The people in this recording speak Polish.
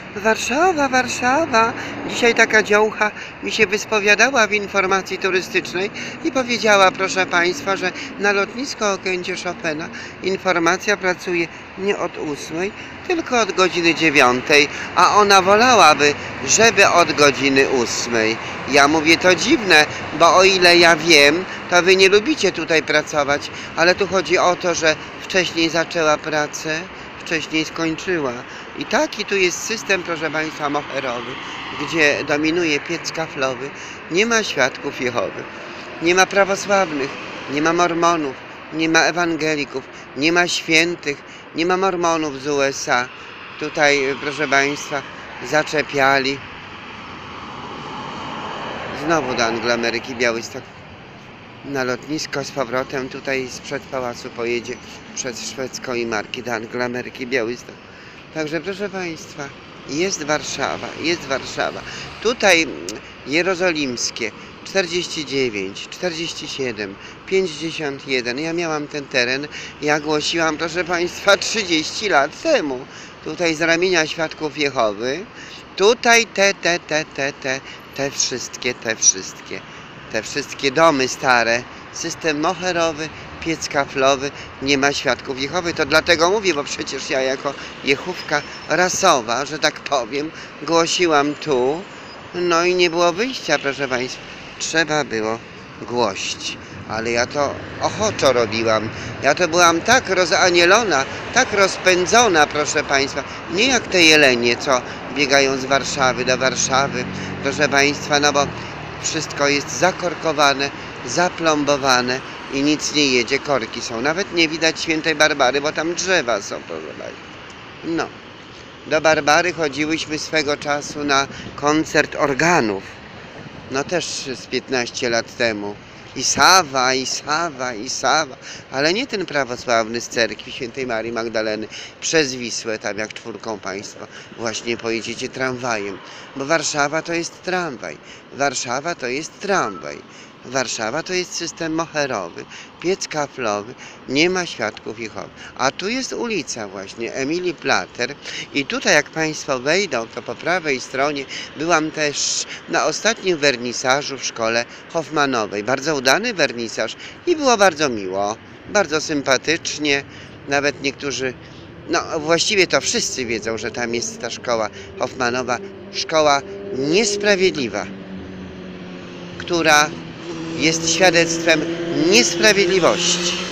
Warszawa, Warszawa. Dzisiaj taka dziołcha mi się wyspowiadała w informacji turystycznej i powiedziała, proszę Państwa, że na lotnisko Okęcie Chopina informacja pracuje nie od 8, tylko od godziny 9, a ona wolałaby, żeby od godziny 8. Ja mówię, to dziwne, bo o ile ja wiem, to Wy nie lubicie tutaj pracować, ale tu chodzi o to, że wcześniej zaczęła pracę, wcześniej skończyła. I taki tu jest system, proszę Państwa, moherowy, gdzie dominuje piec kaflowy. Nie ma świadków Jehowy, nie ma prawosławnych, nie ma mormonów, nie ma ewangelików, nie ma świętych, nie ma mormonów z USA. Tutaj, proszę Państwa, zaczepiali. Znowu do Angloameryki Białystok. Na lotnisko z powrotem, tutaj sprzed pałacu pojedzie przez Szwedzką i Marki do Angloameryki Białystok. Także proszę Państwa, jest Warszawa, jest Warszawa. Tutaj jerozolimskie 49, 47, 51. Ja miałam ten teren, ja głosiłam, proszę Państwa, 30 lat temu. Tutaj z ramienia Świadków Jehowy. Tutaj te wszystkie domy stare, system moherowy, piec kaflowy, nie ma Świadków Jehowy. To dlatego mówię, bo przecież ja jako Jehówka rasowa, że tak powiem, głosiłam tu, no i nie było wyjścia, proszę Państwa. Trzeba było głosić, ale ja to ochoczo robiłam. Ja to byłam tak rozanielona, tak rozpędzona, proszę Państwa. Nie jak te jelenie, co biegają z Warszawy do Warszawy, proszę Państwa, no bo wszystko jest zakorkowane, zaplombowane i nic nie jedzie, korki są. Nawet nie widać Świętej Barbary, bo tam drzewa są, proszę Państwa. No, do Barbary chodziłyśmy swego czasu na koncert organów. No też z 15 lat temu. I Sawa, i Sawa, i Sawa. Ale nie ten prawosławny z cerkwi Świętej Marii Magdaleny przez Wisłę, tam jak czwórką Państwo właśnie pojedziecie tramwajem. Bo Warszawa to jest tramwaj. Warszawa to jest tramwaj. Warszawa to jest system moherowy, piec kaflowy, nie ma Świadków Jehowy. A tu jest ulica właśnie, Emilii Plater. I tutaj jak Państwo wejdą, to po prawej stronie byłam też na ostatnim wernisażu w szkole Hoffmanowej. Bardzo udany wernisaż i było bardzo miło, bardzo sympatycznie. Nawet niektórzy, no właściwie to wszyscy wiedzą, że tam jest ta szkoła Hoffmanowa, szkoła niesprawiedliwa, która jest świadectwem niesprawiedliwości.